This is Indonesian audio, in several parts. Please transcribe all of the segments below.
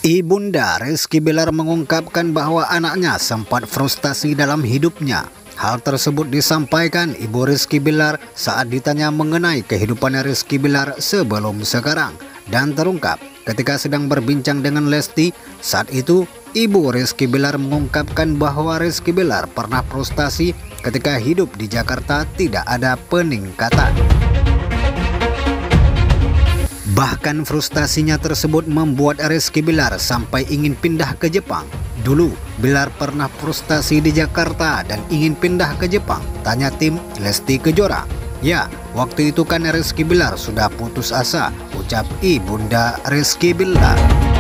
Ibunda Rizky Bilar mengungkapkan bahwa anaknya sempat frustasi dalam hidupnya. Hal tersebut disampaikan Ibu Rizky Bilar saat ditanya mengenai kehidupan Rizky Bilar sebelum sekarang. Dan terungkap ketika sedang berbincang dengan Lesti, saat itu Ibu Rizky Bilar mengungkapkan bahwa Rizky Bilar pernah frustasi ketika hidup di Jakarta tidak ada peningkatan. Bahkan frustasinya tersebut membuat Rizky Bilar sampai ingin pindah ke Jepang. Dulu, Bilar pernah frustasi di Jakarta dan ingin pindah ke Jepang, tanya tim Lesti Kejora. Ya, waktu itu kan Rizky Bilar sudah putus asa, ucap Ibunda Rizky Bilar.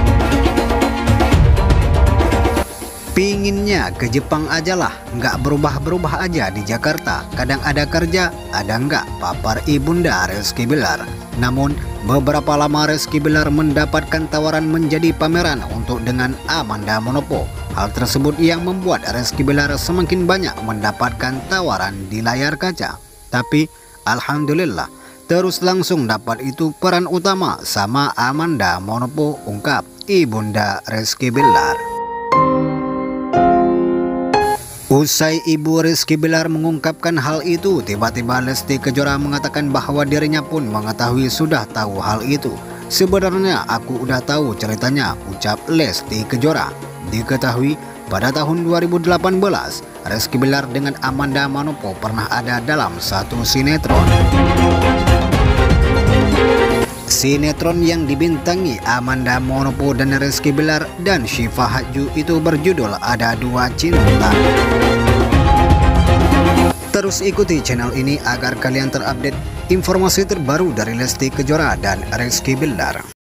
Pinginnya ke Jepang ajalah, nggak berubah-berubah aja di Jakarta. Kadang ada kerja, ada nggak, papar Ibunda Rizky Bilar. Namun, beberapa lama Rizky Bilar mendapatkan tawaran menjadi pameran untuk dengan Amanda Manopo. Hal tersebut yang membuat Rizky Bilar semakin banyak mendapatkan tawaran di layar kaca. Tapi, alhamdulillah, terus langsung dapat itu peran utama sama Amanda Manopo, ungkap Ibunda Rizky Bilar. Usai Ibu Rizky Bilar mengungkapkan hal itu, tiba-tiba Lesti Kejora mengatakan bahwa dirinya pun mengetahui sudah tahu hal itu. Sebenarnya aku udah tahu ceritanya, ucap Lesti Kejora. Diketahui pada tahun 2018, Rizky Bilar dengan Amanda Manopo pernah ada dalam satu sinetron. Sinetron yang dibintangi Amanda Manopo dan Rizky Bilar dan Syifa Hadju itu berjudul Ada Dua Cinta. Terus ikuti channel ini agar kalian terupdate informasi terbaru dari Lesti Kejora dan Rizky Bilar.